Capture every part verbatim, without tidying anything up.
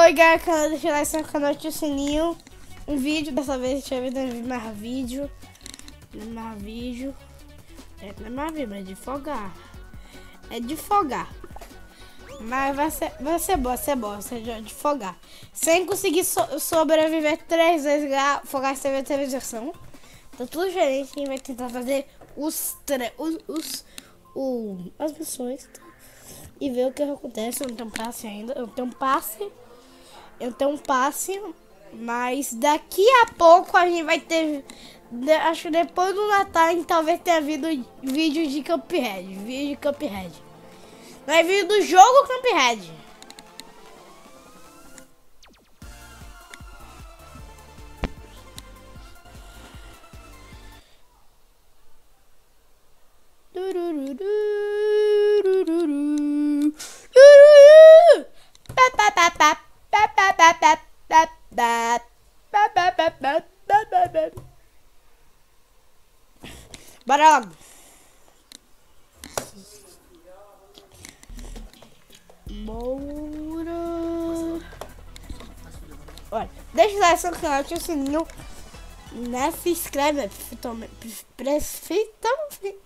ligar o canal, deixa like, se inscrever no canal, ativa o sininho. Um vídeo, dessa vez deixa eu ver mais vídeo. Mais vídeo. É, não é mais vídeo, mas é de folgar. É de folgar. Mas vai ser, vai ser bom, vai ser bom, vai ser de folgar. Sem conseguir so sobreviver três vezes, folgar sem ver televisão. Tá tudo diferente, a gente vai tentar fazer os, os, os, os as missões e ver o que acontece. Eu não tenho passe ainda, eu tenho um passe, eu tenho um passe, mas daqui a pouco a gente vai ter, acho que depois do Natal a gente talvez tenha vindo vídeo de Cuphead, vídeo de Cuphead. Não é vídeo do jogo Cuphead. Bora logo. Bora. Olha, deixa o like no canal, ativa o sininho, né? Se inscreve, perfeitamente.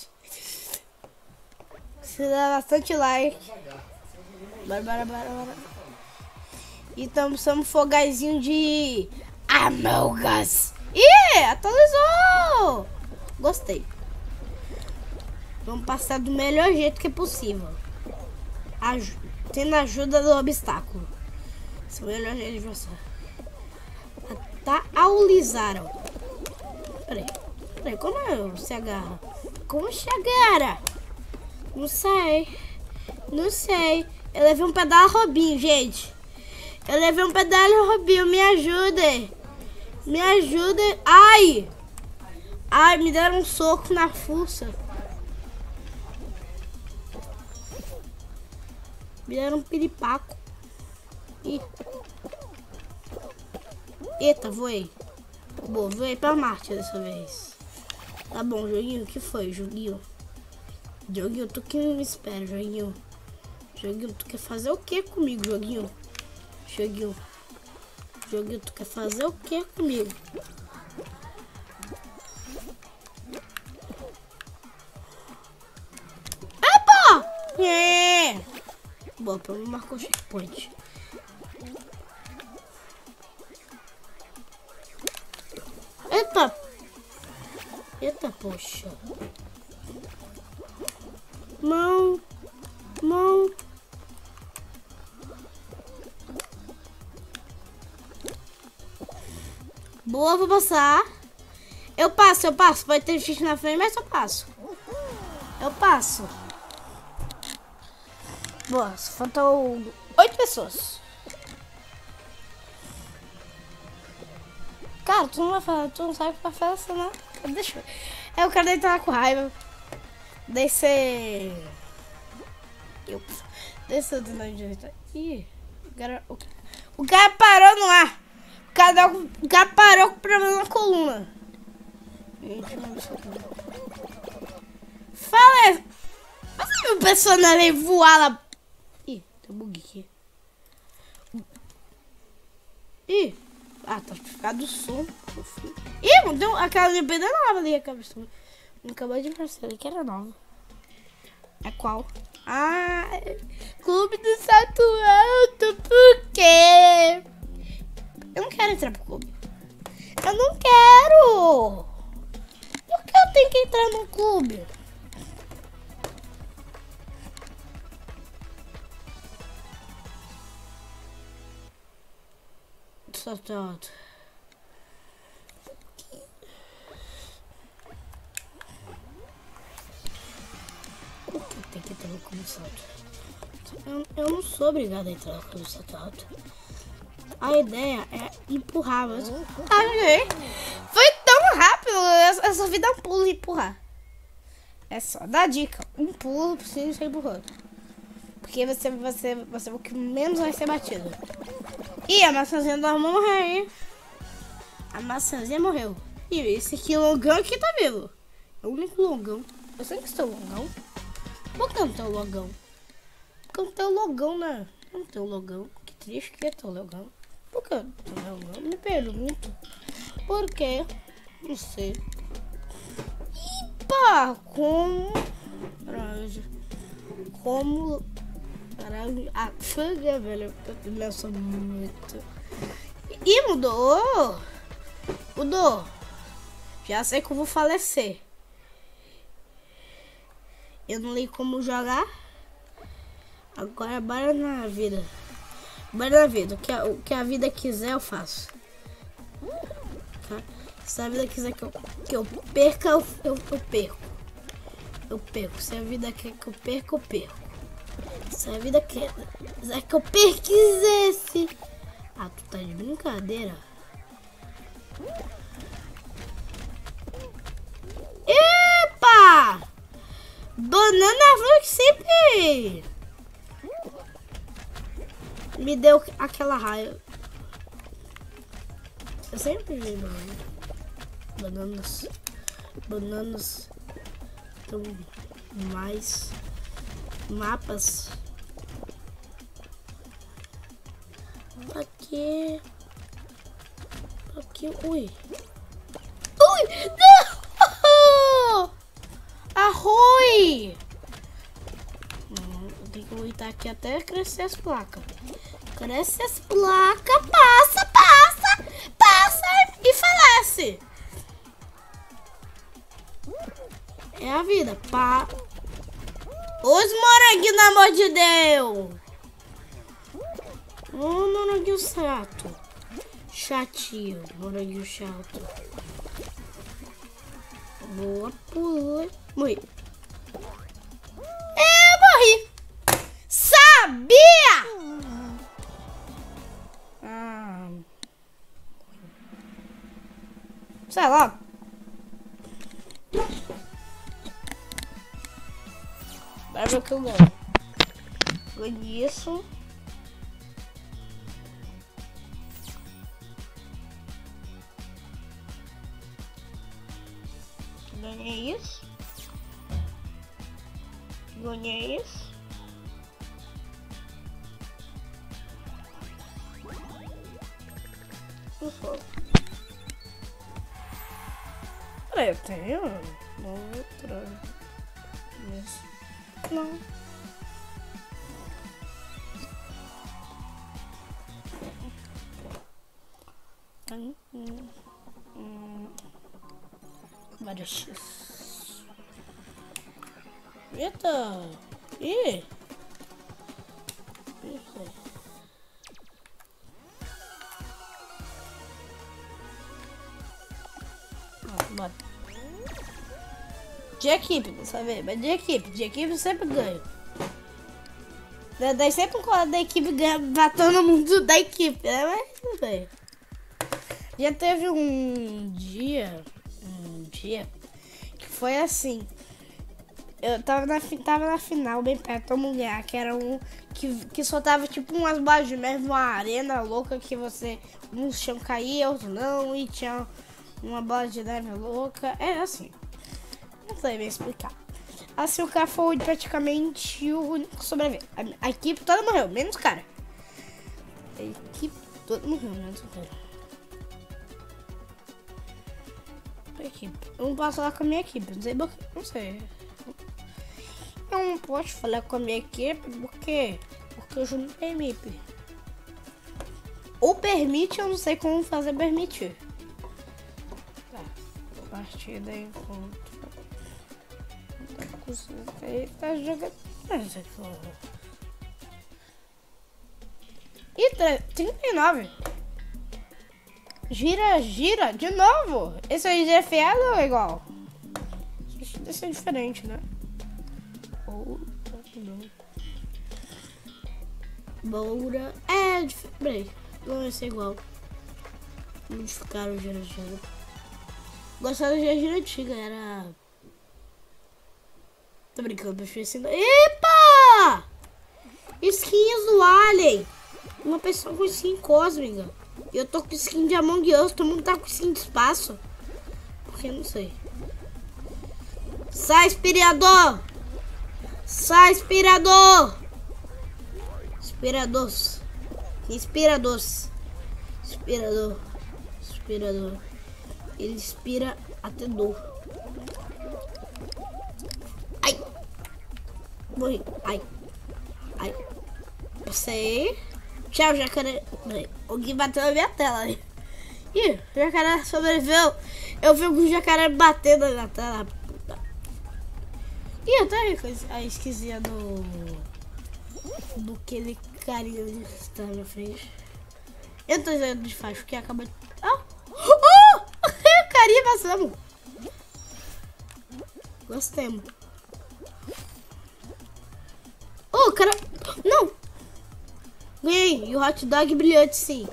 Se dá bastante like. Bora, bora, bora, bora. Então, somos fogazinho de Among Us. Ih, atualizou! Gostei. Vamos passar do melhor jeito que é possível. Aj tendo a ajuda do obstáculo. Esse é o melhor jeito de passar. Atualizaram. Peraí. Peraí, como é se agarra? Como se agarra? Não sei. Não sei. Eu levei um pedal Robinho, gente. Eu levei um pedal Robinho. Me ajuda. Me ajuda. Ai! Ai, me deram um soco na fuça. Me deram um piripaco. Ih. Eita, voei. Boa, voei pra Marte dessa vez. Tá bom, joguinho. O que foi, joguinho? Joguinho, tu que me espera, joguinho. Joguinho, tu quer fazer o que comigo, joguinho? Joguinho. Joguinho, tu quer fazer o que comigo? Epa! É! Boa, pra mim marcou o checkpoint. Eita! Eita, poxa. Mão. Mão. Boa, vou passar. Eu passo, eu passo. Pode ter gente na frente, mas eu passo. Eu passo. Boa, faltam oito pessoas. Cara, tu não vai fazer, tu não sabe pra festa, né? Deixa eu. É, eu quero entrar com raiva. Descer. Eu. Descer do lado direito. Ih, o cara, o, o cara parou no ar. O cara, o cara parou com problema na coluna. Fala! Você viu o personagem voar lá? Ih, tem um bug aqui. Ih, ah, tá ficado o som. Ih, não deu aquela limpeza nova ali, aquela pessoa. Acabou de aparecer ali que era nova. É qual? Ah, Clube do Salto Alto, por quê? Eu não quero entrar pro clube. Eu não quero! Por que eu tenho que entrar no clube? Salto alto. Por que tem que entrar no clube de salto? Eu, eu não sou obrigado a entrar no clube de salto alto. A ideia é empurrar, mas... Ai, foi tão rápido, eu só vi dar um pulo e empurrar. É só dar dica, um pulo precisa ser empurrando. Porque você, você, você o que menos vai ser batido. Ih, a maçãzinha da irmã morreu, hein? A maçãzinha morreu. E esse aqui longão aqui tá vivo. É o único longão. Eu sei que estou longão. Por que não tem o logão? Porque não tem o logão, né? Não tem o logão. triste que eu tô jogando. Por que eu tô jogando? Me pergunto. Por quê? Não sei. E pá, como... Como... Caralho, a fuga, velho, eu penso muito. E mudou! Mudou! Já sei que eu vou falecer. Eu não li como jogar. Agora bora na vida. Bora na vida. O que a, o que a vida quiser eu faço. Tá? Se a vida quiser que eu, que eu perca, eu, eu, eu perco. Eu perco. Se a vida quer que eu perca, eu perco. Se a vida quer, quer que eu perquisesse. Ah, tu tá de brincadeira. Epa! Banana Fruit sempre me deu aquela raiva. Eu sempre vi bananas. Bananas tão mais mapas. Aqui. Aqui. Ui. Ui! Não! Arroi! Não, eu tenho que voltar aqui até crescer as placas. Cresce as placas, passa, passa, passa e falece. É a vida. Pá. Os moranguinhos, pelo amor de Deus. Ô, oh, moranguinho chato. Chatinho, moranguinho chato. Boa, pula. Morri. Eu morri. Sabia! Ah. Sai lá. Vai ver o que eu ganho. Ganhei isso. Ganhei isso. Ganhei isso. Ufa. Peraí, eu tenho outra. Isso. Não. Hum, hum, hum. Vários X. Eita! Ih! Isso aí. Ah, bora. De equipe, não sabe? Mas de equipe, de equipe eu sempre ganho. Daí sempre quando da equipe ganha, vai todo mundo da equipe, né? Mas não sei. Já teve um dia, um dia, que foi assim. Eu tava na, tava na final, bem perto da mulher, que era um que, que soltava tipo umas balas de neve, uma arena louca que você, uns tinham cair, outros não, e tinha uma bola de neve louca. É assim. Não sei bem explicar. Assim, o cara foi praticamente o único que sobreviveu. A, a equipe toda morreu, menos o cara. A equipe toda morreu, menos o cara. A equipe. Eu não posso falar com a minha equipe, não sei porque. Não sei. Eu não posso falar com a minha equipe porque. Porque eu não permite. Ou permite, eu não sei como fazer permitir. Tá. Partida em conta. Ele tá jogando. Ih, trinta e nove. Gira, gira, de novo. Esse é desafiado ou é igual? Esse é diferente, né? Ou não. Boura. É diferente. Não vai ser igual. Modificaram o gira, gira. Gostava do gira, gira antiga, era. Tô brincando, eu assim. Epa! Skins do Alien. Uma pessoa com skin cósmica. Eu tô com skin de Among Us. Todo mundo tá com skin de espaço. Porque não sei. Sai, aspirador! Sai, aspirador! Aspirador. Inspirador. Inspirador. Inspirador. Ele inspira até dor. Ai. Morri. Ai. Ai. Passei. Tchau, jacaré. Alguém bateu na minha tela ali. Ih, o jacaré sobreviveu. Eu vi o jacaré batendo na tela. Ih, eu também a esquisinha do... Do aquele carinha que está na minha frente. Eu tô dizendo de faixa que acaba de... Ah! Oh! O carinha passamos. Gostemos. Oh, cara... Não! Ganhei. E o hot dog brilhante, sim.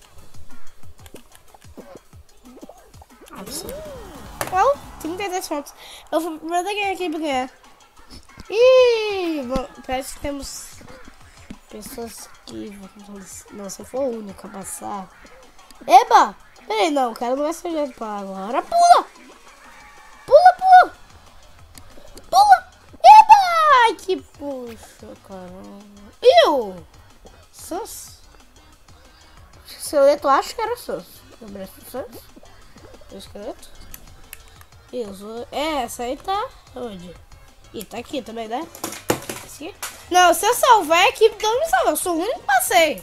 Well, trinta e dez pontos. Eu vou primeiro ganhar aqui pra ganhar. Ih, bom, parece que temos pessoas que... Não, se eu for a única a passar... Eba! Peraí, não, o cara não vai ser jeito pra agora. Pula! Pula, pula! Pula! Eba! Ai, que puxa, caramba. Iu! Sus. Esqueleto, acho que era sus. Lembra sus? O esqueleto? Isso. É, essa aí tá onde? Ih, tá aqui também, né? Esse aqui? Não, se eu salvar a equipe não me salva. Eu sou o único que passei.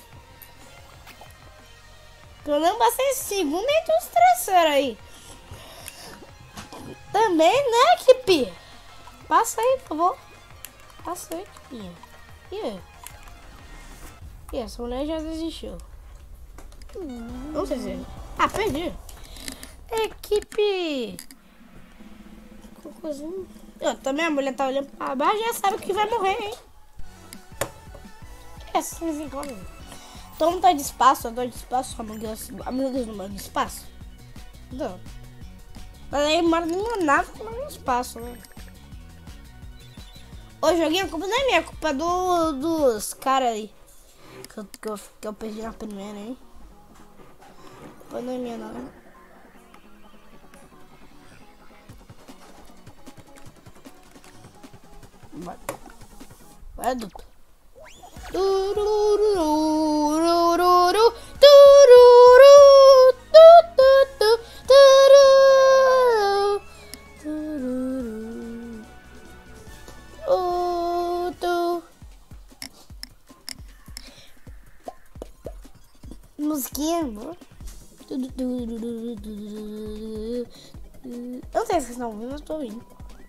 Pelo menos passei em segundo entre os terceiros aí. Também, né, equipe? Passa aí, por favor. Passa aí, equipinha. Ih. Ih, essa mulher já desistiu. Hum. Não sei se... Ah, perdi. Equipe. Eu, também a mulher tá olhando pra baixo, já sabe que vai morrer, hein? É assim, como. Todo mundo tá de espaço, eu tô de espaço, a mulher não mora de espaço. Não. Mas aí mora numa nave que mora no espaço, né? Ô, joguinho, a culpa não é minha, a culpa é do, dos caras aí. Que eu, que, eu, que eu perdi na primeira, hein? A culpa não é minha, não. Vai. Vai, dupla. Musiquinha, amor. Eu não sei se vocês estão ouvindo, mas eu tô ouvindo.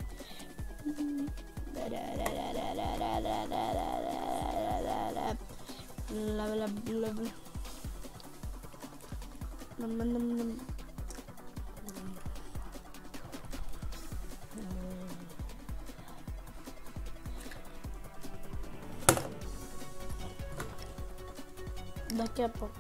Daqui a pouco.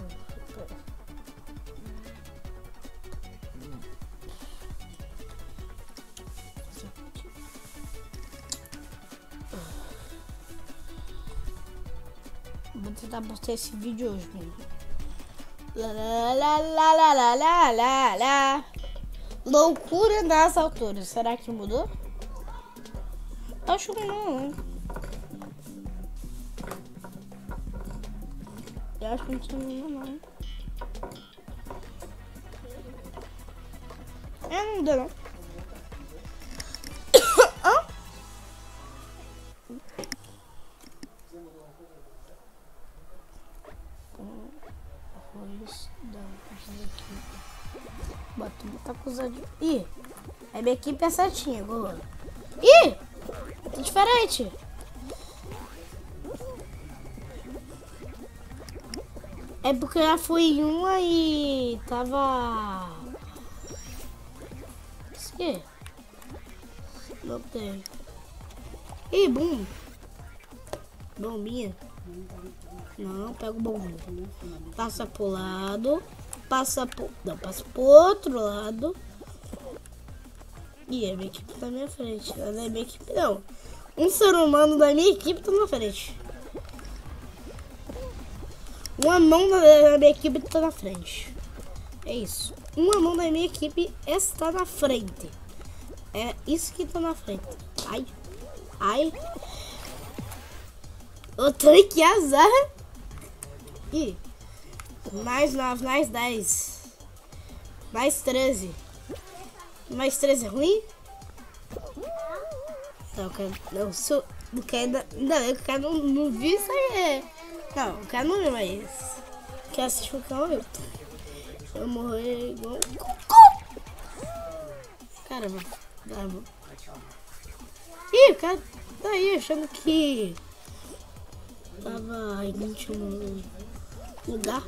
Vou tentar postar esse vídeo hoje mesmo. Lá, lá, lá, lá, lá, lá, lá, lá. Loucura nas alturas. Será que mudou? Acho que não, né? Eu acho que não tinha não. É, não deu não. Ah? Bota muita acusadinha. Ih, a minha equipe é certinha agora. Ih, tá diferente. É porque eu já fui em uma e tava... Isso aqui? Não tem. Ih, bum. Bombinha. Não, pega o bombinho. Passa pro lado. Passa pro... Não, passa pro outro lado. E a minha equipe tá na minha frente. A da minha equipe não. Um ser humano da minha equipe tá na frente. Uma mão da minha equipe está na frente. É isso. Uma mão da minha equipe está na frente. É isso que está na frente. Ai. Ai. Eu tô que azar. Ih, mais nove, mais dez. Mais treze. Mais treze é ruim? Não, eu quero. Não, sou. Não quero ainda. Ainda bem que o cara não, não viu isso aí. Não, o cara não viu mais isso. Quer assistir o canal? Eu. Eu morrer igual. Caramba. Caramba. Ih, o cara tá aí achando que tava em último lugar.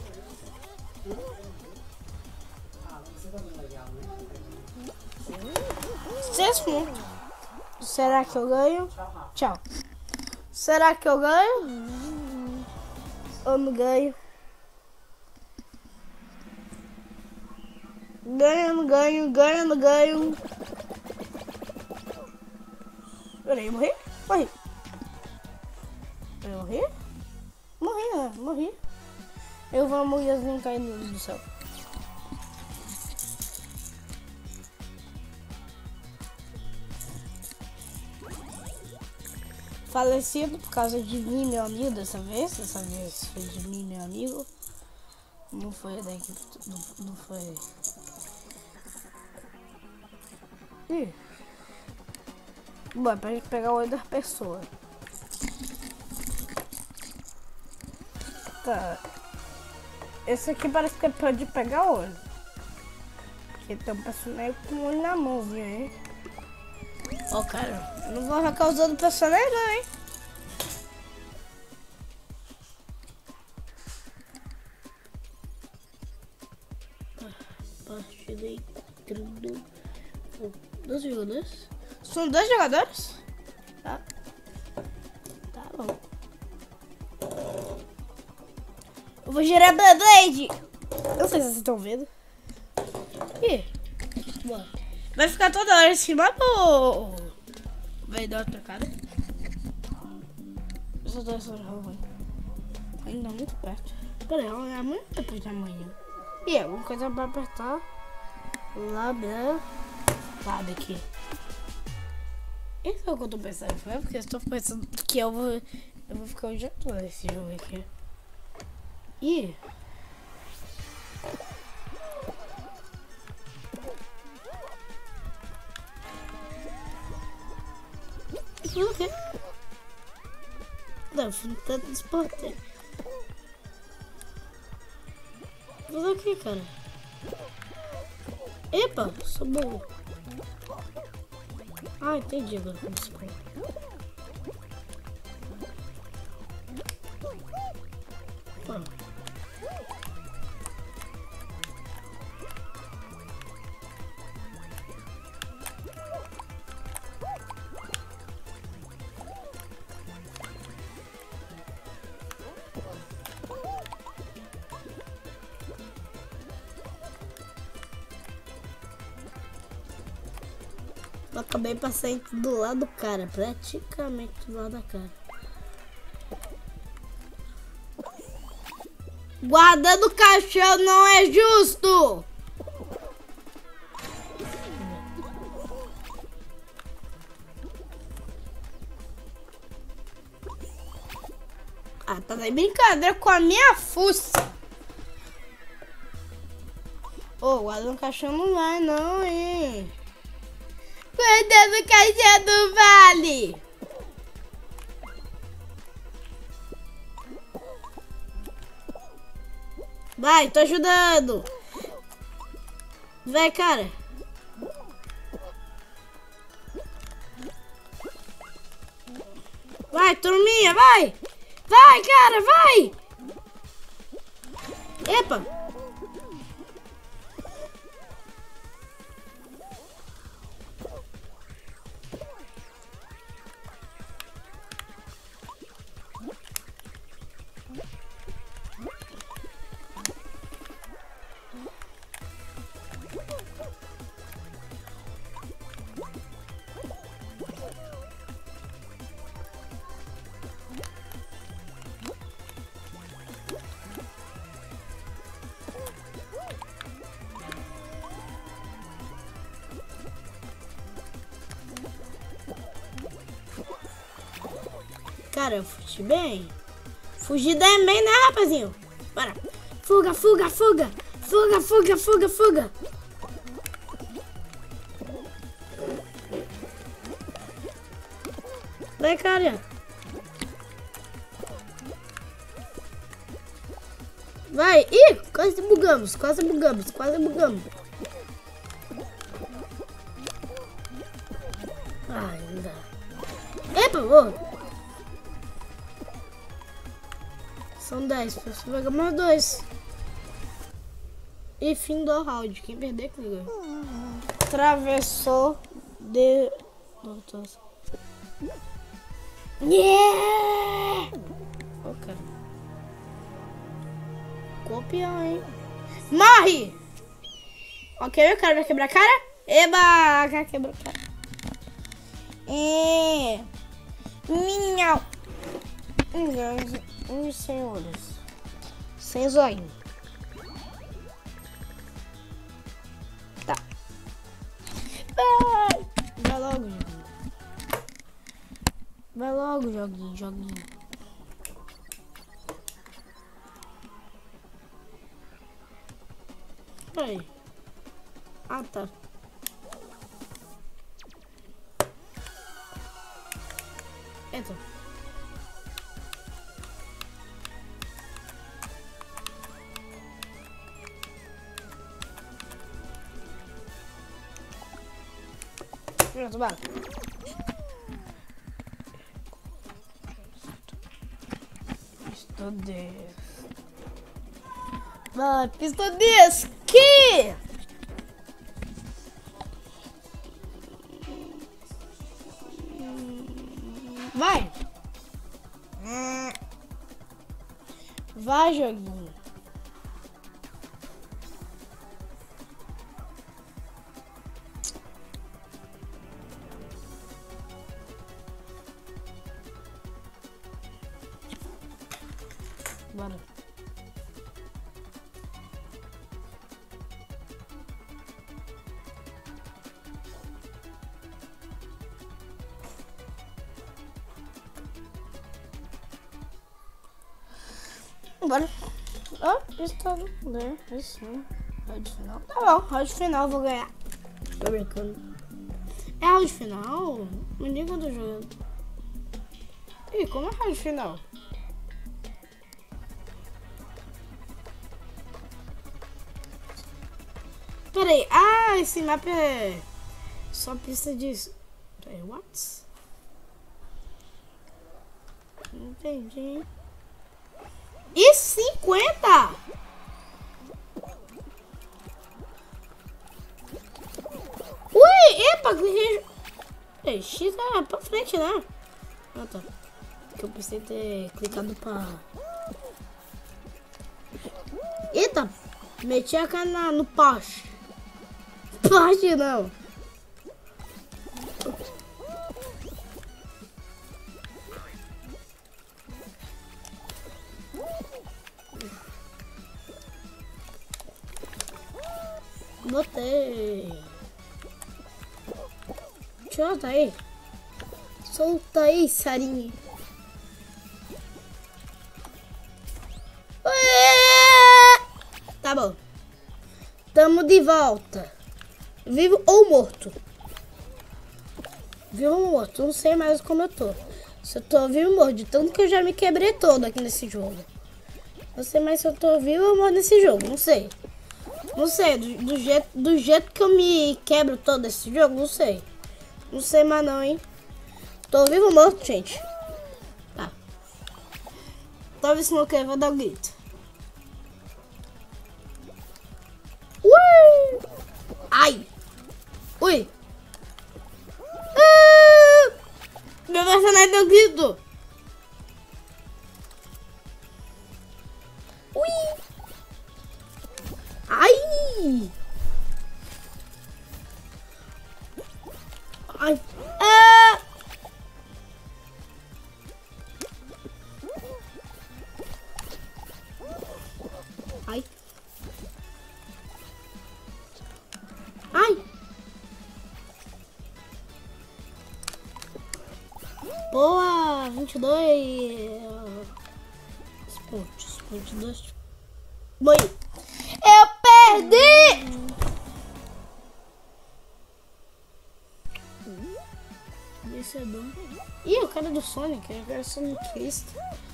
Seis pontos. Será que eu ganho? Tchau. Será que eu ganho? Ou não ganho? Ganho, não ganho, ganho, não ganho. Peraí, morri? Morri. Eu morri? Morri, né? Morri. Eu vou morrer caindo do céu. Falecido por causa de mim, meu amigo, dessa vez. Dessa vez foi de mim, meu amigo. Não foi da equipe, não, não foi. Ih. Bom, é pra gente pegar o olho das pessoas. Tá. Esse aqui parece que é pra de pegar o olho. Porque tem um personagem com o olho na mãozinha, hein? Ó, oh, cara, eu não vou arrancar os outros personagens não, hein? Partida entre dois jogadores. São dois jogadores? Tá. Tá bom. Eu vou girar a Beyblade. Eu não sei se vocês estão vendo. Ih. Boa. Vai ficar toda hora em cima ou vai dar outra cara? Essas duas são ruins. Ainda muito perto. Pera aí, é muito perto de tamanho. E alguma coisa pra apertar. Lá, lá. Lá daqui. Isso é o que eu tô pensando, é porque eu estou pensando que eu vou, eu vou ficar odiando nesse jogo aqui. Ih. Isso o quê? Não, fui tanto esporte. Fazer o que, cara? Epa, sou burro. Ah, entendi agora como se põe. Ah. Eu acabei passando do lado do cara, praticamente do lado da cara. Guardando o caixão não é justo! Ah, tá de brincadeira com a minha fuça. Ô, oh, guardando o caixão não vai não, hein? Guardando o caixão do vale! Vai, tô ajudando! Vai, cara! Vai, turminha, vai! Vai, cara, vai! Epa! Cara, eu fui bem. Fugir também, né, rapazinho? Bora. Fuga, fuga, fuga. Fuga, fuga, fuga, fuga. Vai, cara. Vai. Ih, quase bugamos, quase bugamos, quase bugamos. Ai, não dá. Epa, ô. São dez, você vai ganhar mais dois. E fim do round. Quem perder, que ganha. Atravessou de... Yeah! Ok. Copião, hein? Morre! Ok, o cara vai quebrar a cara? Eba! O cara quebrou a cara. É... Minhau. Uns sem olhos. Sem zoinho. Tá. Vai! Vai logo, joguinho. Vai logo, joguinho, joguinho. Peraí. Ah, tá. Entra. Pronto, bora. Pista dez. Vai, pista dez. Que? Vai. Vai, joguinho. Bora. Bora. Ó, oh, está né? Assim. Round final. Tá bom, round final vou ganhar. Tô brincando. É round final? Não diga quando eu tô jogando. Ih, como é round final? Peraí, ah, esse mapa é só pista de... Peraí, what? Não entendi. E cinquenta? Ui, epa, que... X é pra frente, né? Ah, tá. Porque eu pensei ter clicado pra... Eita, meti a cara no poste. Poste não. Botei. Solta aí. Solta aí, Sarinha. Tá bom. Tamo de volta. Vivo ou morto? Vivo ou morto? Não sei mais como eu tô. Se eu tô vivo ou morto. De tanto que eu já me quebrei todo aqui nesse jogo. Não sei mais se eu tô vivo ou morto nesse jogo. Não sei. Não sei. Do, do, jeito, do jeito que eu me quebro todo nesse jogo, não sei. Não sei mais não, hein. Tô vivo ou morto, gente? Tá. Talvez se não quer, vou dar um grito. Ui! Ai! Ui! Ah! Meu personagem deu grito! Ui! Ai! Ai! Ah! Ai! Ai! Boa! vinte e dois! pontos. Pontos dois. Boi. Eu perdi! Vencedor. Ih, o cara do Sonic. Eu quero Sonic Cristo.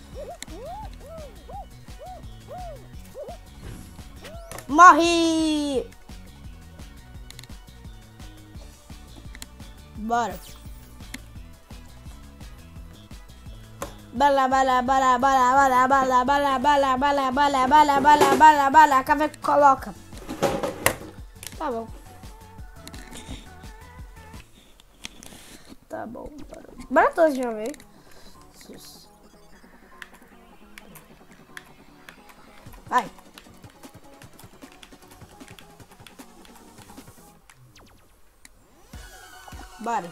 Morri! Bora. Bala, bala, bala, bala, bala, bala, bala, bala, bala, bala, bala, bala, bala, bala, café que coloca. Tá bom. Tá bom, bora. Bora todos de uma vez. Vai. Bora.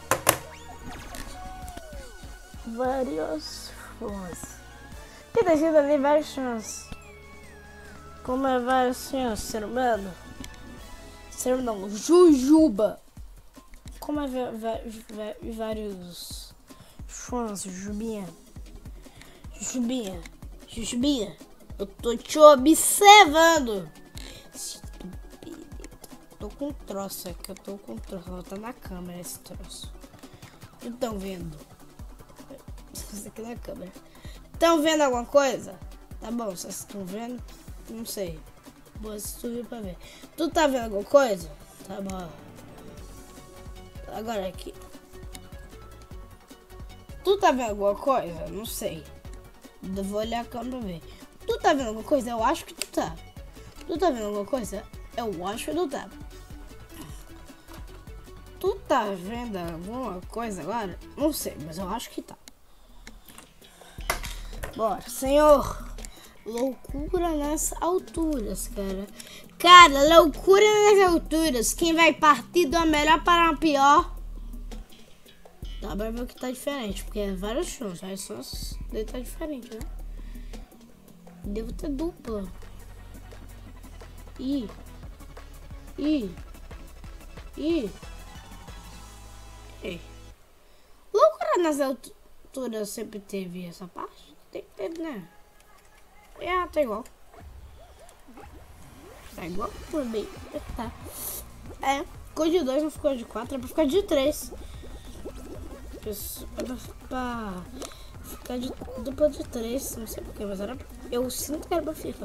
Vários fãs. Que tá escrito ali vários fãs. Como é vários fãs, ser humano? Ser humano, Jujuba. Como é vários fãs, Jujubinha? Jujubinha, Jujubinha, eu tô te observando. Tô com um troço, é que eu tô com um troço, ela tá na câmera esse troço. Não tão vendo? Isso aqui na câmera. Tão vendo alguma coisa? Tá bom, vocês estão vendo? Não sei. Boa, se tu viu pra ver. Tu tá vendo alguma coisa? Tá bom. Agora aqui. Tu tá vendo alguma coisa? Não sei. Eu vou olhar a câmera pra ver. Tu tá vendo alguma coisa? Eu acho que tu tá. Tu tá vendo alguma coisa? Eu acho que tu tá. Tu tá vendo alguma coisa agora? Não sei, mas eu acho que tá. Bora, senhor. Loucura nas alturas, cara. Cara, loucura nas alturas. Quem vai partir do melhor para o pior? Dá pra ver o que tá diferente, porque é vários sons. Vários sons dele tá diferente, né? Devo ter dupla. Ih. Ih. Ih. Ei. Loucura nas alturas sempre teve essa parte? Tem que ter, né? É, tá igual. Tá igual também. Tá. É, ficou de dois, não ficou de quatro, é pra ficar de três. É pra ficar de dupla de três, não sei porquê, mas era. Eu sinto que era pra ficar.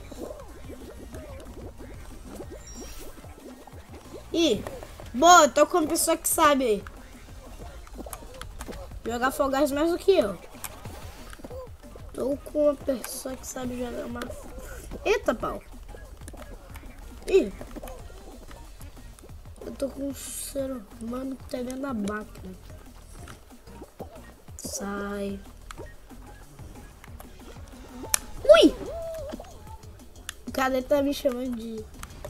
Ih, boa, tô com uma pessoa que sabe jogar Fall Guys mais do que eu. Tô com uma pessoa que sabe jogar uma... Eita, pau. Ih. Eu tô com um ser humano que tá dentro da máquina. Sai. Ui! O cara tá me chamando de...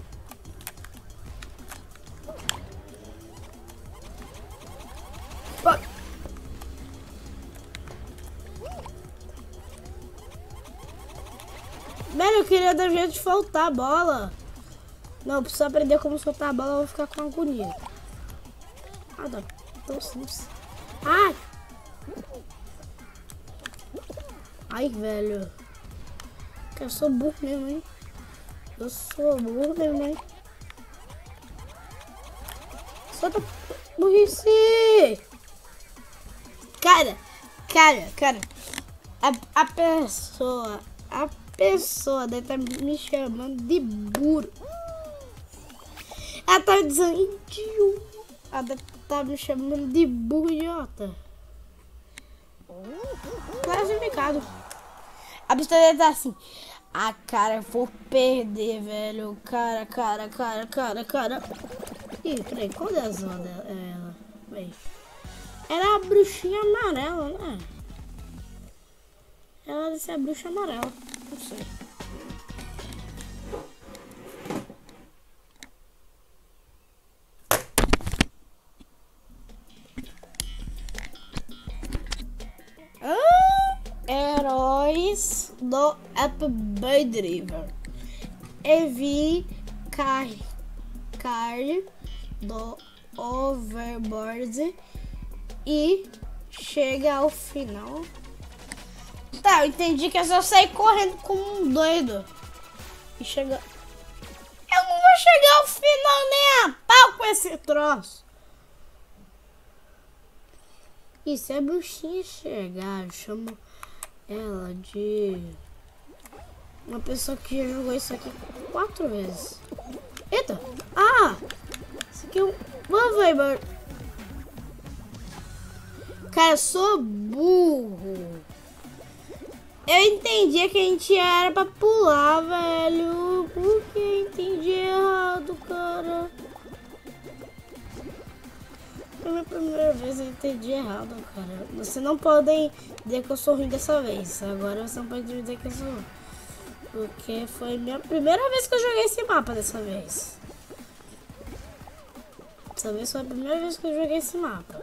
Velho, eu queria dar jeito de soltar a bola. Não, eu preciso aprender como soltar a bola, eu vou ficar com agonia. Ah, não. Tão simples. Ai! Ai, velho. Eu sou burro mesmo, hein? Eu sou burro mesmo, hein? Solta burrice! Cara, cara, cara. A, a pessoa... A pessoa deve estar me chamando de burro. Ela tá dizendo idiota. Ela deve estar me chamando de burro idiota. Classificado. A pessoa deve estar assim. Ah, cara, eu vou perder, velho. Cara, cara, cara, cara, cara. Ih, peraí, qual das ondas é ela? Peraí. Era a bruxinha amarela, né? Ela deve ser a bruxa amarela. Não sei. Ah, heróis do Upgrade River. Evi Car do Overboard e chega ao final Tá, eu entendi que é só sair correndo como um doido. E chegar... Eu não vou chegar ao final nem a pau com esse troço. E se a bruxinha chegar, eu chamo ela de... uma pessoa que já jogou isso aqui quatro vezes. Eita! Ah! Isso aqui é um... Mano, velho. Cara, eu sou burro. Eu entendi que a gente era pra pular, velho. Por que eu entendi errado, cara? Pela primeira vez eu entendi errado, cara. Você não pode dizer que eu sou ruim dessa vez. Agora você não pode dizer que eu sou ruim. Porque foi a minha primeira vez que eu joguei esse mapa dessa vez. Dessa vez foi a primeira vez que eu joguei esse mapa.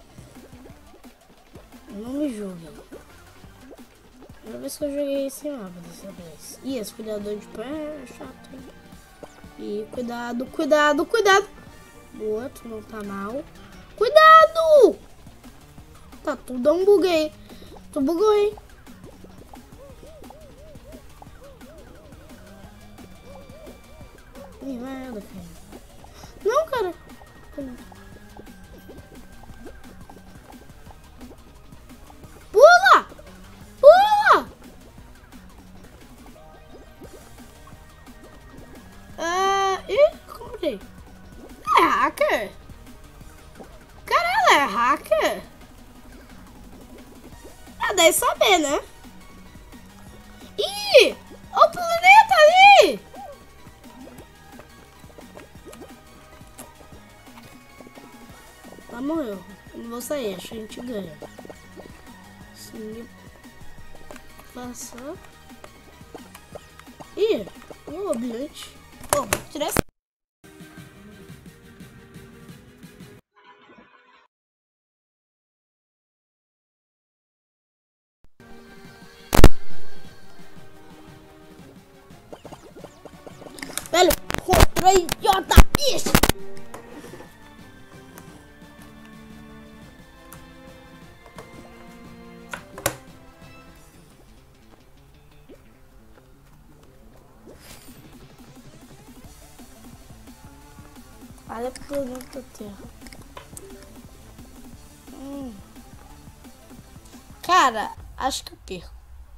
Não me julguem. Primeira vez que eu joguei esse mapa dessa vez. Ih, esse cuidador de pé é chato, hein? E cuidado, cuidado, cuidado. O outro não tá mal. Cuidado! Tá tudo um buguei. Tu bugou, hein? Ih, merda, cara. Não, cara. Pula! Pula! Ah, ih, comprei. É hacker? Cara, ela é hacker? Ah, deve saber, né? Ih! Olha o planeta ali! Ela morreu. Eu não vou sair, acho que a gente ganha. Sim. Passar. Ih, o objeto. Pô, vou tirar essa. Velho, contra idiota! Isso! Olha pro planeta Terra. Hum. Cara, acho que eu perco.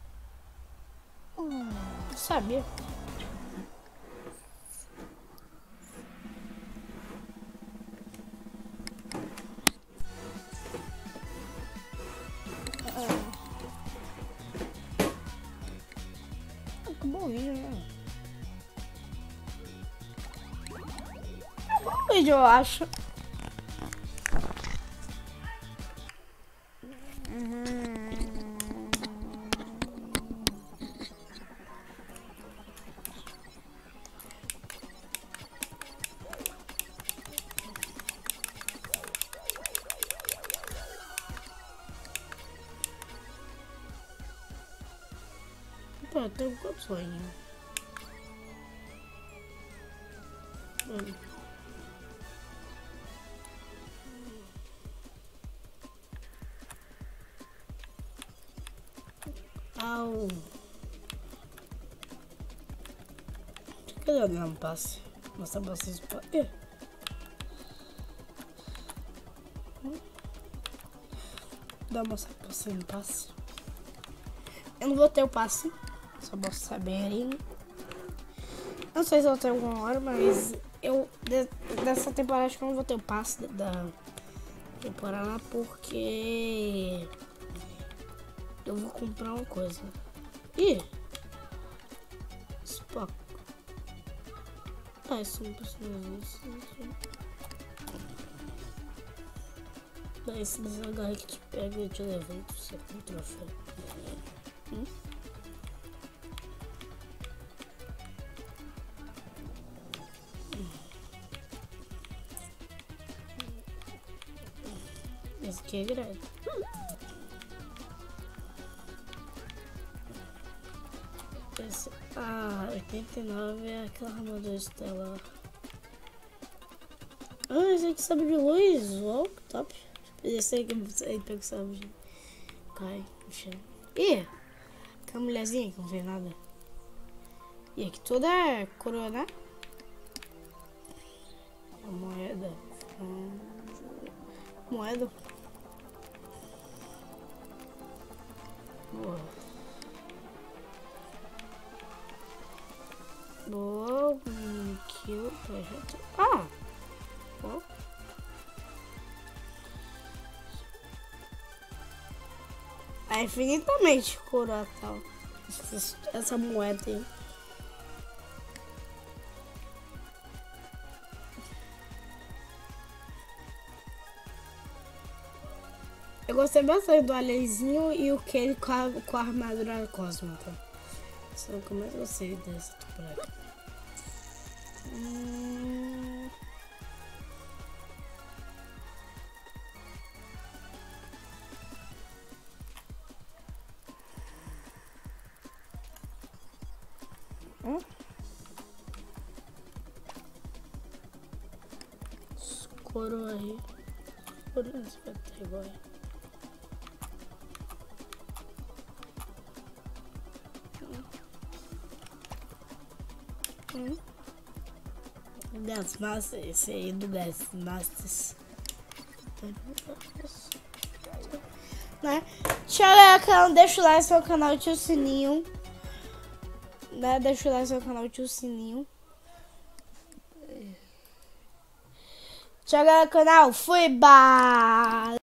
Hum, sabia? Que bom vídeo, né? É bom vídeo, eu acho. Pô, tem quantos sonhos? Hum. Au. Cadê o não passe? Mostrar pra vocês. Eh. Hum. Dá uma mostrar pra vocês no passe. Eu não vou ter o passe. Só pra vocês saberem. Não sei se eu vou ter alguma hora, mas eu de, dessa temporada acho que eu não vou ter o passe da temporada porque eu vou comprar uma coisa. Ih! Spock. Ah, isso não precisa disso. Dá esse desagarre que te pega e te levanta, você tem um troféu. Hum? Esse aqui é grande. Esse, ah, oitenta e nove é aquela armadura estelar. Ah, esse aqui sabe de luz. Ó, oh, top. Esse aqui aí pega o sabe de... Cai no chão. Ih! Tem uma mulherzinha que não vê nada. E aqui toda é coroa, né? A moeda. Hum, moeda. Boa. Boa. Um quilo. Projeto. Ah! Boa. É infinitamente coroa tal. Essa, essa moeda aí. Eu gostei bastante do alienzinho e o Kenny com a, com a armadura cósmica. Só que eu mais gostei dessa temporada. Hum... Hum? Coroa aí. Coroa vai ter agora. Hum? Gas Masters, esse aí do Gas Masters. Né? Tchau, galera, deixa o like no seu canal, ativa o sininho. Né? Deixa o like no seu canal, ativa o sininho. Tchau, galera, canal. Fui, bye!